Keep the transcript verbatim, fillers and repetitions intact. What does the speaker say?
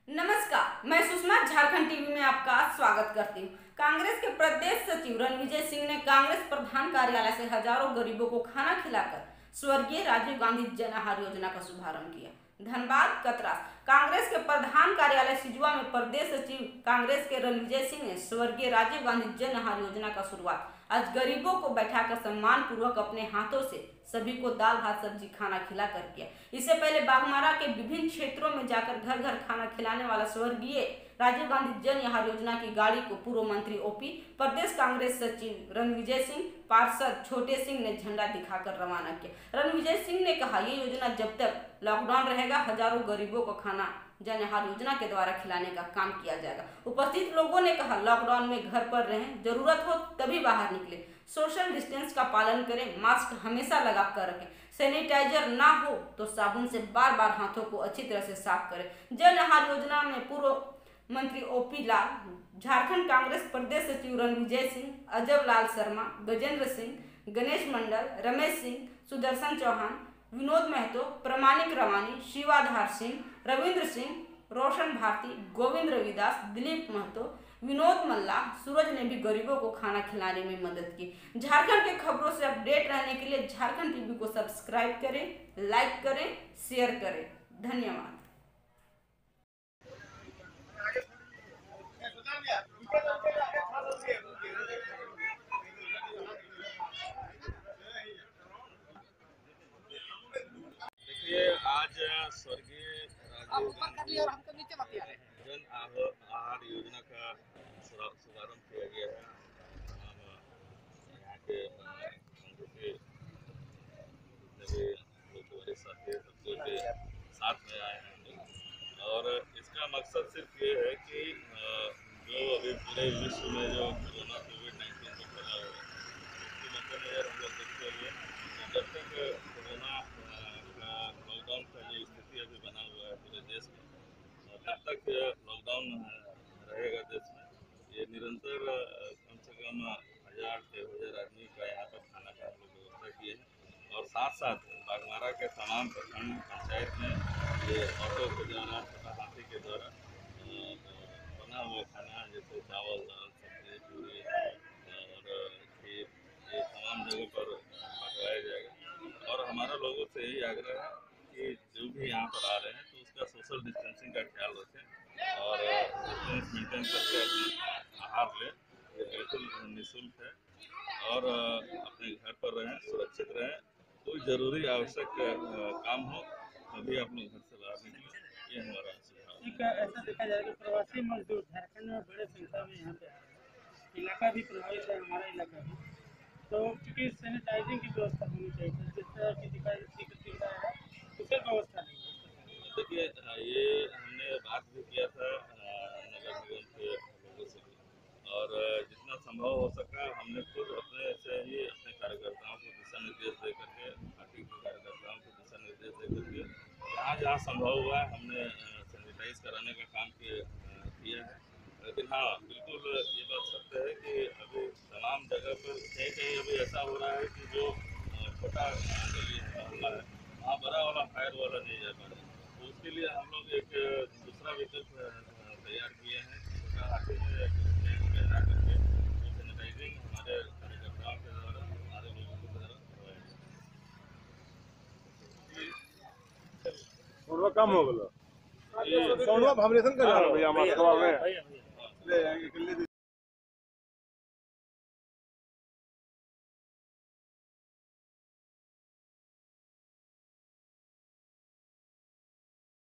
नमस्कार, मैं सुषमा झारखंड टीवी में आपका स्वागत करती हूँ। कांग्रेस के प्रदेश सचिव रणविजय सिंह ने कांग्रेस प्रधान कार्यालय से हजारों गरीबों को खाना खिलाकर स्वर्गीय राजीव गांधी जन आहार योजना का शुभारंभ किया। धनबाद कतरास कांग्रेस के प्रधान कार्यालय सिजुआ में प्रदेश सचिव कांग्रेस के रणविजय सिंह ने स्वर्गीय राजीव गांधी जन आहार योजना का शुरुआत आज गरीबों को बैठाकर सम्मान पूर्वक अपने हाथों से सभी को दाल भात सब्जी खाना खिला कर किया। इससे पहले बाघमारा के विभिन्न क्षेत्रों में जाकर घर घर खाना खिलाने वाला स्वर्गीय राजीव गांधी जन आहार योजना की गाड़ी को पूर्व मंत्री ओपी, प्रदेश कांग्रेस सचिव रणविजय सिंह, पार्षद छोटे सिंह ने झंडा दिखाकर रवाना किया। रणविजय सिंह ने कहा, ये योजना जब तक लॉकडाउन रहेगा हजारों गरीबों को खाना जन आहार योजना के द्वारा खिलाने का काम किया जाएगा। उपस्थित लोगों ने कहा, लॉकडाउन में घर पर रहें, जरूरत हो तभी बाहर निकले, सोशल डिस्टेंस का पालन करें, मास्क हमेशा लगा कर रखें, सैनिटाइजर ना हो तो साबुन से बार बार हाथों को अच्छी तरह से साफ करें। जन आहार योजना में पूर्व मंत्री ओपी लाल, झारखंड कांग्रेस प्रदेश सचिव रणविजय सिंह, अजब लाल शर्मा, गजेंद्र सिंह, गणेश मंडल, रमेश सिंह, सुदर्शन चौहान, विनोद महतो, प्रमाणिक रवानी, शिवाधार सिंह, रविंद्र सिंह, रोशन भारती, गोविंद रविदास, दिलीप महतो, विनोद मल्ला, सूरज ने भी गरीबों को खाना खिलाने में मदद की। झारखंड के खबरों से अपडेट रहने के लिए झारखंड टीवी को सब्सक्राइब करें, लाइक करें, शेयर करें। धन्यवाद। देखिए, आज स्वर्गीय राजीव गांधी जन आहार योजना का शुभारंभ किया गया है। हम यहाँ के कांग्रेस के सभी लोग हमारे साथी सबके के साथ में आए हैं और इसका मकसद सिर्फ ये है कि जो अभी पूरे विश्व में जो कोरोना कोविड नाइन्टीन से फैला हुआ है उसके मद्देनजर हम लोग देखते हुए जब तक कोरोना लॉकडाउन का जो स्थिति अभी बना हुआ है पूरे देश में, तब तक लॉकडाउन रहेगा देश में। ये निरंतर कम से कम हज़ार डेढ़ हज़ार आदमी का यहाँ पर खाना का हम लोग व्यवस्था किए हैं और साथ साथ बाघमारा के तमाम प्रखंड पंचायत में ये ऑटो के द्वारा, छोटा हाथी के द्वारा बना हुआ खाना जैसे चावल, दाल, सब्जी, पूरी और खीर, ये तमाम जगह पर पहुँचाया जाएगा। और हमारा लोगों से यही आग्रह है कि जो भी यहाँ पर आ रहे हैं तो उसका सोशल डिस्टेंसिंग का ख्याल रखें और डिस्टेंस मेंटेन करके अपना आहार लें। ये बिल्कुल निःशुल्क है और अपने घर पर रहें, सुरक्षित रहें। कोई ज़रूरी आवश्यक काम हो तभी आप लोग घर से बाहर निकलें, ये हमारा सुझाव है। ऐसा देखा जाए कि प्रवासी मजदूर झारखंड में बड़े संख्या में यहाँ पे आ रहे हैं, इलाका भी प्रभावित है, हमारा इलाका भी, तो क्योंकि सैनिटाइजिंग की व्यवस्था होनी चाहिए, जिस तरह की दिखाई दिख रहा है उसे व्यवस्था नहीं है। देखिए, ये हमने बात भी किया था नगर निगम के लोगों से भी और जितना संभव हो सका हमने खुद अपने से ही अपने कार्यकर्ताओं को दिशा निर्देश दे करके, पार्टी के कार्यकर्ताओं को दिशा निर्देश दे करके जहाँ जहाँ संभव हुआ है हमने सैनिटाइज कराने का काम किया है। लेकिन हाँ, बिल्कुल ये बात सत्य है कि अभी तमाम जगह पर कहीं कहीं अभी ऐसा हो रहा है कि जो छोटा गली है, मोहल्ला है, वहाँ बड़ा वाला फायर वाला नहीं जा पा रहा है। तो उसके लिए हम लोग एक दूसरा विकल्प तैयार किए हैं। छोटा हाथी में बैठा करके वो सैनिटाइजिंग हमारे कार्यकर्ताओं के द्वारा, हमारे लोगों के द्वारा करवाया कम हो गया, वाइब्रेशन कर रहा है भैया,